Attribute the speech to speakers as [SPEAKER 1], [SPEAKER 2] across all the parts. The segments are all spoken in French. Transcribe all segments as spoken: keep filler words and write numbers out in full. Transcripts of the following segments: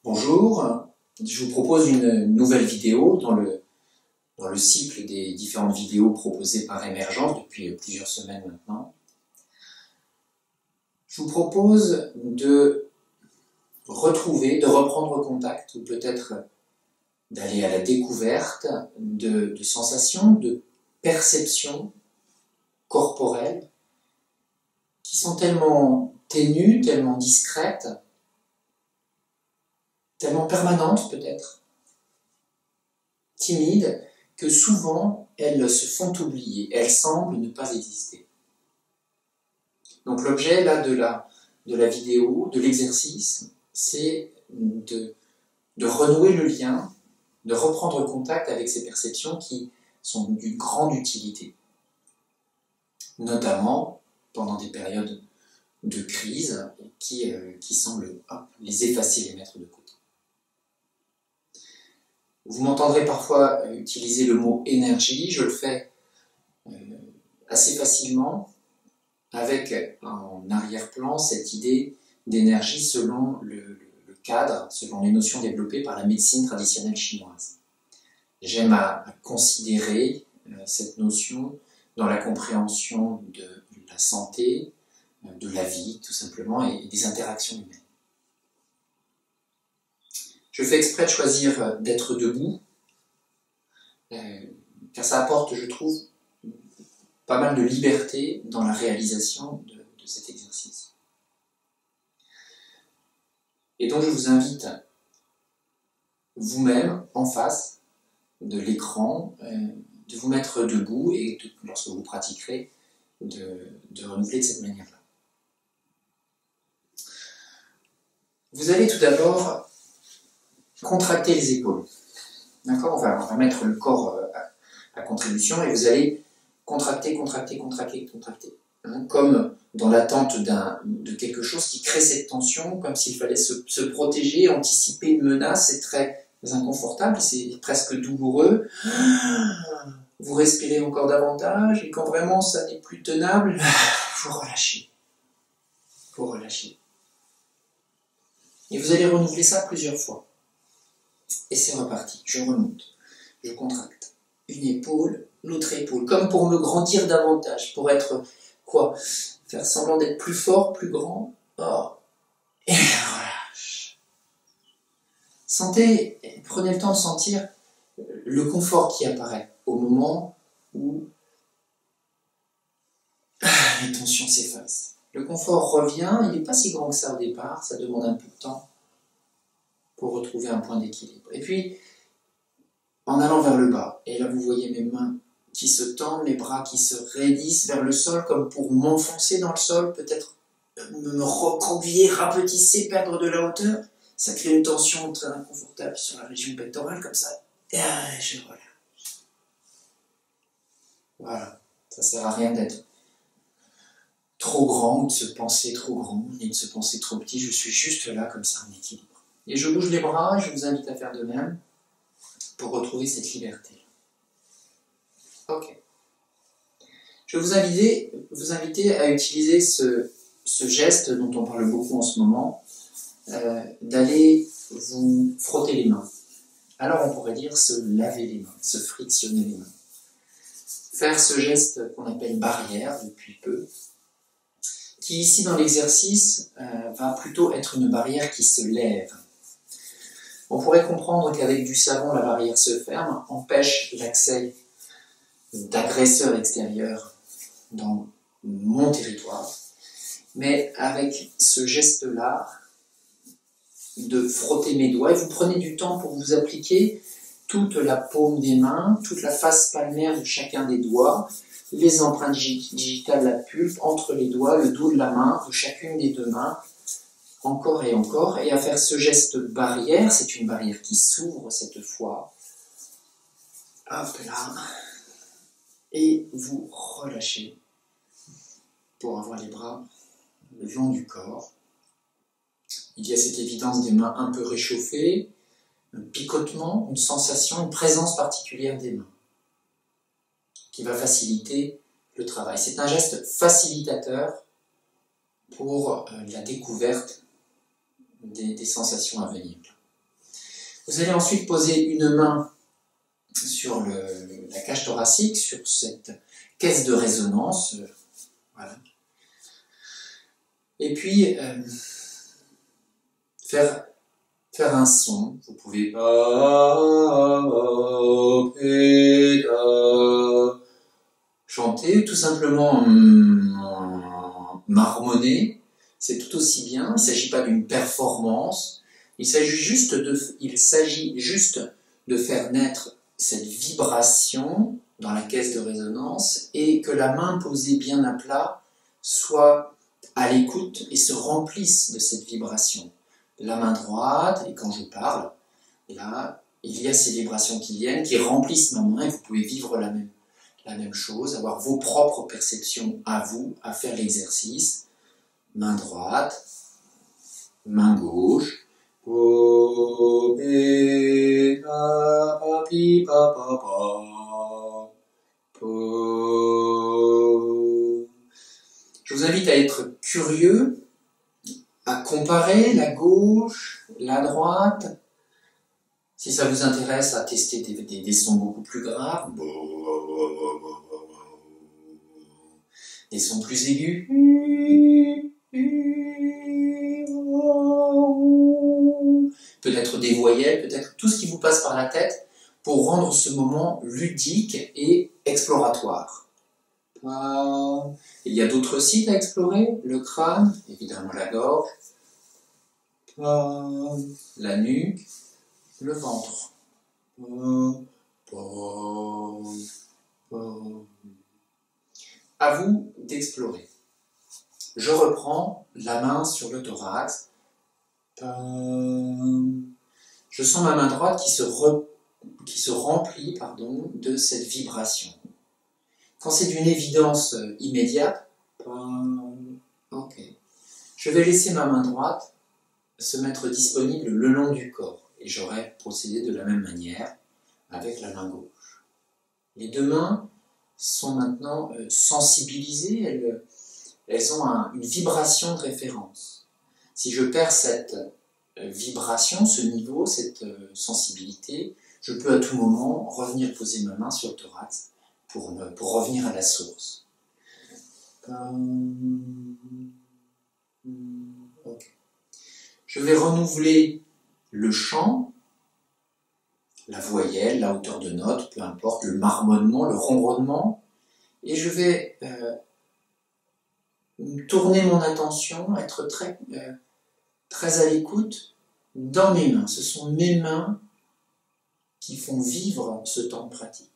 [SPEAKER 1] Bonjour, je vous propose une nouvelle vidéo dans le, dans le cycle des différentes vidéos proposées par Émergence depuis plusieurs semaines maintenant. Je vous propose de retrouver, de reprendre contact, ou peut-être d'aller à la découverte de, de sensations, de perceptions corporelles qui sont tellement ténues, tellement discrètes, tellement permanentes peut-être, timides, que souvent elles se font oublier, elles semblent ne pas exister. Donc l'objet là de la, de la vidéo, de l'exercice, c'est de, de renouer le lien, de reprendre contact avec ces perceptions qui sont d'une grande utilité, notamment pendant des périodes de crise qui, euh, qui semblent hop, les effacer, les mettre de côté. Vous m'entendrez parfois utiliser le mot énergie, je le fais euh, assez facilement, avec en arrière-plan cette idée d'énergie selon le, le, le cadre, selon les notions développées par la médecine traditionnelle chinoise. J'aime à, à considérer euh, cette notion dans la compréhension de, de la santé, de la vie tout simplement, et, et des interactions humaines. Je fais exprès de choisir d'être debout, euh, car ça apporte, je trouve, pas mal de liberté dans la réalisation de, de cet exercice. Et donc je vous invite, vous-même, en face de l'écran, euh, de vous mettre debout et, de, lorsque vous pratiquerez, de, de renouveler de cette manière-là. Vous allez tout d'abord contracter les épaules. D'accord, on va, on va mettre le corps à, à contribution et vous allez contracter, contracter, contracter, contracter. Hein, comme dans l'attente d'un, de quelque chose qui crée cette tension, comme s'il fallait se, se protéger, anticiper une menace, c'est très inconfortable, c'est presque douloureux. Vous respirez encore davantage et quand vraiment ça n'est plus tenable, vous relâchez. Vous relâchez. Et vous allez renouveler ça plusieurs fois. Et c'est reparti, je remonte, je contracte. Une épaule, l'autre épaule, comme pour me grandir davantage, pour être, quoi, faire semblant d'être plus fort, plus grand. Oh. Et relâche. Sentez, prenez le temps de sentir le confort qui apparaît au moment où les tensions s'effacent. Le confort revient, il n'est pas si grand que ça au départ, ça demande un peu de temps pour retrouver un point d'équilibre. Et puis, en allant vers le bas, et là vous voyez mes mains qui se tendent, mes bras qui se raidissent vers le sol, comme pour m'enfoncer dans le sol, peut-être me recroqueviller, rapetisser, perdre de la hauteur, ça crée une tension très inconfortable sur la région pectorale, comme ça, et je relâche. Voilà, ça sert à rien d'être trop grand, ou de se penser trop grand, et de se penser trop petit, je suis juste là, comme ça, en équilibre. Et je bouge les bras, je vous invite à faire de même pour retrouver cette liberté. Ok. Je vais vous inviter, vous inviter à utiliser ce, ce geste dont on parle beaucoup en ce moment, euh, d'aller vous frotter les mains. Alors on pourrait dire se laver les mains, se frictionner les mains. Faire ce geste qu'on appelle barrière depuis peu, qui ici dans l'exercice euh, va plutôt être une barrière qui se lève. On pourrait comprendre qu'avec du savon, la barrière se ferme, empêche l'accès d'agresseurs extérieurs dans mon territoire. Mais avec ce geste-là, de frotter mes doigts, et vous prenez du temps pour vous appliquer toute la paume des mains, toute la face palmaire de chacun des doigts, les empreintes digitales de la pulpe, entre les doigts, le dos de la main, de chacune des deux mains, encore et encore, et à faire ce geste barrière, c'est une barrière qui s'ouvre cette fois, hop là, et vous relâchez pour avoir les bras le long du corps. Il y a cette évidence des mains un peu réchauffées, un picotement, une sensation, une présence particulière des mains, qui va faciliter le travail. C'est un geste facilitateur pour la découverte Des, des sensations à venir. Vous allez ensuite poser une main sur le, la cage thoracique, sur cette caisse de résonance. Euh, voilà. Et puis, euh, faire, faire un son. Vous pouvez chanter, tout simplement marmonner. C'est tout aussi bien. Il ne s'agit pas d'une performance. Il s'agit juste de, il s'agit juste de faire naître cette vibration dans la caisse de résonance et que la main posée bien à plat soit à l'écoute et se remplisse de cette vibration. La main droite, et quand je parle, là, il y a ces vibrations qui viennent, qui remplissent ma main et vous pouvez vivre la même, la même chose, avoir vos propres perceptions à vous, à faire l'exercice. Main droite, main gauche. Je vous invite à être curieux, à comparer la gauche, la droite. Si ça vous intéresse, à tester des, des, des sons beaucoup plus graves, des sons plus aigus, peut-être des voyelles, peut-être tout ce qui vous passe par la tête pour rendre ce moment ludique et exploratoire. Il y a d'autres sites à explorer, le crâne, évidemment la gorge, la nuque, le ventre. À vous d'explorer. Je reprends la main sur le thorax. Je sens ma main droite qui se, re, qui se remplit pardon, de cette vibration. Quand c'est d'une évidence immédiate, ok, je vais laisser ma main droite se mettre disponible le long du corps et j'aurai procédé de la même manière avec la main gauche. Les deux mains sont maintenant sensibilisées, elles, elles ont un, une vibration de référence. Si je perds cette vibration, ce niveau, cette sensibilité, je peux à tout moment revenir poser ma main sur le thorax pour, me, pour revenir à la source. Okay. Je vais renouveler le chant, la voyelle, la hauteur de note, peu importe, le marmonnement, le ronronnement, et je vais euh, tourner mon attention, être très, euh, très à l'écoute dans mes mains. Ce sont mes mains qui font vivre ce temps de pratique.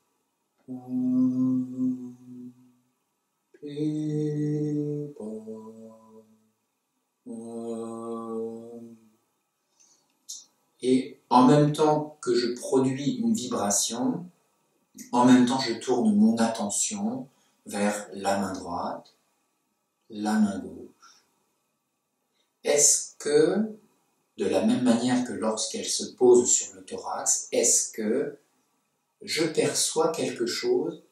[SPEAKER 1] Et en même temps que je produis une vibration, en même temps je tourne mon attention vers la main droite, la main gauche. Est-ce que, de la même manière que lorsqu'elle se pose sur le thorax, est-ce que je perçois quelque chose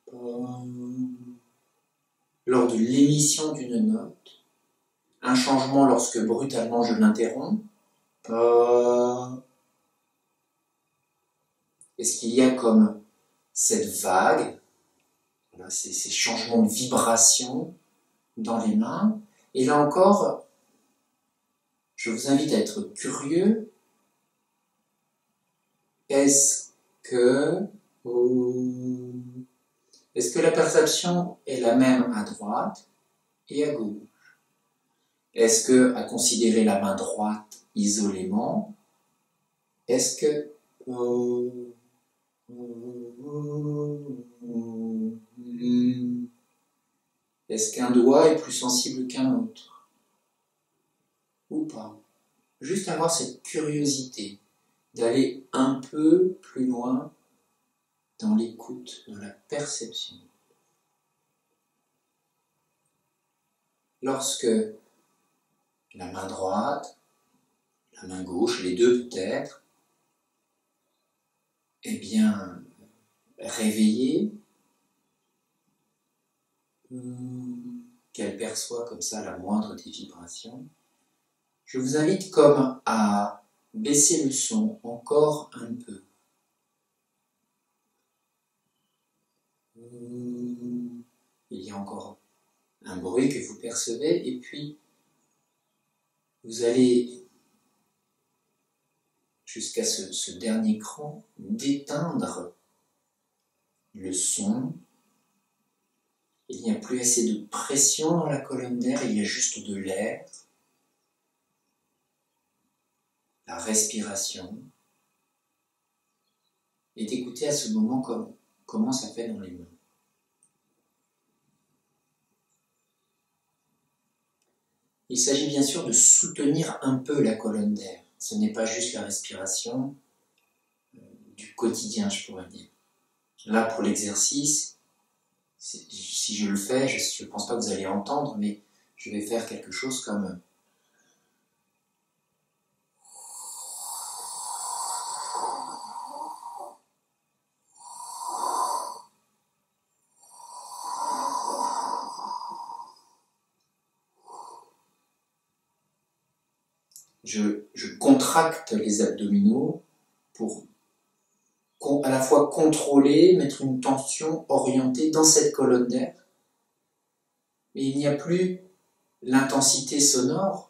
[SPEAKER 1] lors de l'émission d'une note, un changement lorsque brutalement je l'interromps? Est-ce qu'il y a comme cette vague, voilà, ces, ces changements de vibration dans les mains? Et là encore, je vous invite à être curieux. Est-ce que, est-ce que la perception est la même à droite et à gauche? Est-ce que, à considérer la main droite isolément, est-ce que est-ce qu'un doigt est plus sensible qu'un autre? Ou pas? Juste avoir cette curiosité d'aller un peu plus loin dans l'écoute, dans la perception. Lorsque la main droite, la main gauche, les deux peut-être, eh bien, réveillée, qu'elle perçoit comme ça la moindre des vibrations, je vous invite comme à baissez le son encore un peu. Il y a encore un bruit que vous percevez et puis vous allez jusqu'à ce, ce dernier cran d'éteindre le son. Il n'y a plus assez de pression dans la colonne d'air, il y a juste de l'air, la respiration, et d'écouter à ce moment comme, comment ça fait dans les mains. Il s'agit bien sûr de soutenir un peu la colonne d'air. Ce n'est pas juste la respiration euh, du quotidien, je pourrais dire. Là, pour l'exercice, si je le fais, je ne pense pas que vous allez entendre, mais je vais faire quelque chose comme... Je, je contracte les abdominaux pour à la fois contrôler, mettre une tension orientée dans cette colonne d'air. Mais il n'y a plus l'intensité sonore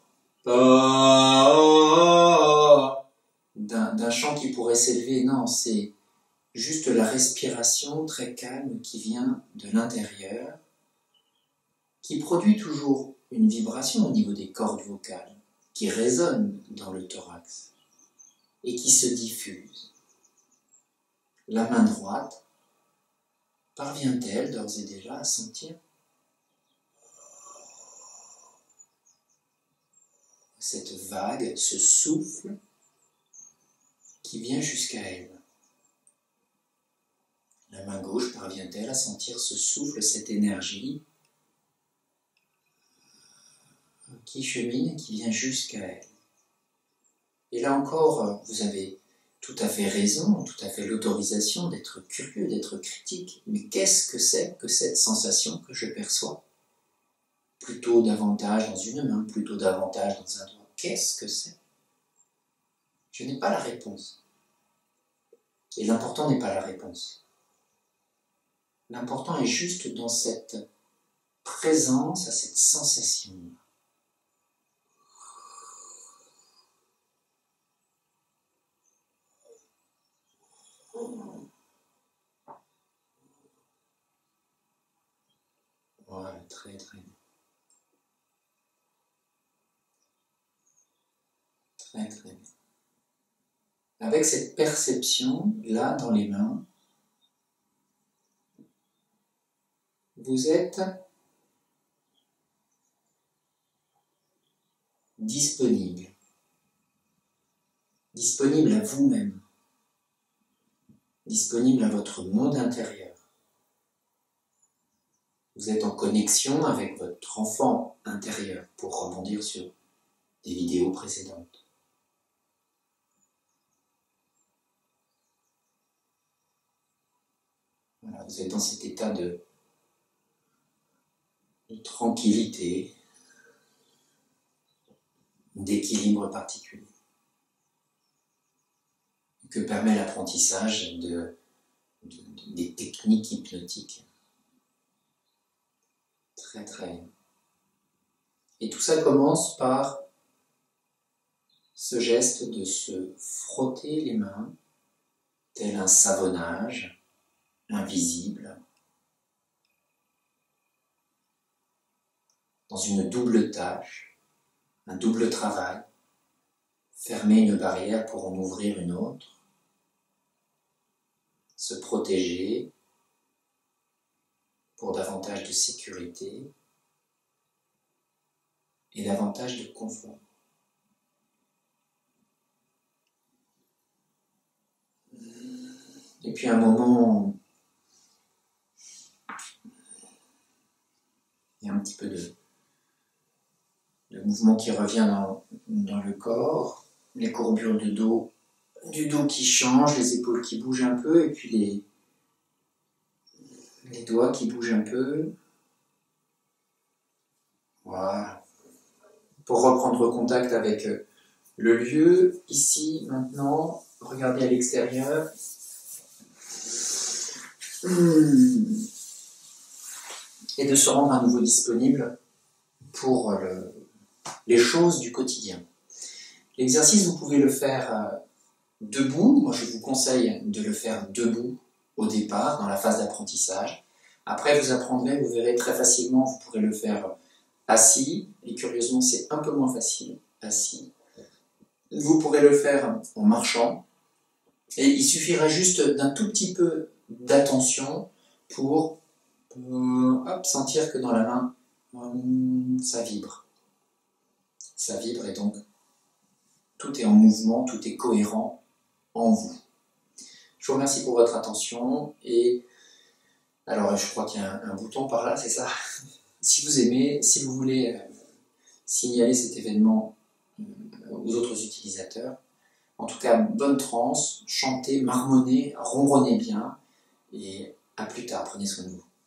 [SPEAKER 1] d'un, d'un chant qui pourrait s'élever. Non, c'est juste la respiration très calme qui vient de l'intérieur, qui produit toujours une vibration au niveau des cordes vocales, qui résonne dans le thorax et qui se diffuse. La main droite parvient-elle d'ores et déjà à sentir cette vague, ce souffle qui vient jusqu'à elle? La main gauche parvient-elle à sentir ce souffle, cette énergie qui chemine et qui vient jusqu'à elle? Et là encore, vous avez tout à fait raison, tout à fait l'autorisation d'être curieux, d'être critique. Mais qu'est-ce que c'est que cette sensation que je perçois? Plutôt davantage dans une main, plutôt davantage dans un doigt. Qu'est-ce que c'est? Je n'ai pas la réponse. Et l'important n'est pas la réponse. L'important est juste dans cette présence, à cette sensation. Voilà, très très bien. Très très bien. Avec cette perception, là, dans les mains, vous êtes disponible. Disponible à vous-même. Disponible à votre monde intérieur. Vous êtes en connexion avec votre enfant intérieur, pour rebondir sur des vidéos précédentes. Voilà, vous êtes dans cet état de, de tranquillité, d'équilibre particulier, que permet l'apprentissage de, de, des techniques hypnotiques. Très très bien. Et tout ça commence par ce geste de se frotter les mains, tel un savonnage invisible, dans une double tâche, un double travail, fermer une barrière pour en ouvrir une autre, se protéger pour davantage de sécurité et davantage de confort. Et puis à un moment, il y a un petit peu de, de mouvement qui revient dans, dans le corps, les courbures de dos, du dos qui changent, les épaules qui bougent un peu, et puis les, les doigts qui bougent un peu. Voilà. Pour reprendre contact avec le lieu, ici, maintenant, regardez à l'extérieur. Et de se rendre à nouveau disponible pour le, les choses du quotidien. L'exercice, vous pouvez le faire euh, debout. Moi, je vous conseille de le faire debout au départ, dans la phase d'apprentissage. Après, vous apprendrez, vous verrez très facilement, vous pourrez le faire assis. Et curieusement, c'est un peu moins facile, assis. Vous pourrez le faire en marchant. Et il suffira juste d'un tout petit peu d'attention pour euh, hop, sentir que dans la main, euh, ça vibre. Ça vibre et donc tout est en mouvement, tout est cohérent en vous. Je vous remercie pour votre attention et alors je crois qu'il y a un, un bouton par là, c'est ça. Si vous aimez, si vous voulez euh, signaler cet événement euh, aux autres utilisateurs, en tout cas, bonne transe, chantez, marmonnez, ronronnez bien et à plus tard, prenez soin de vous.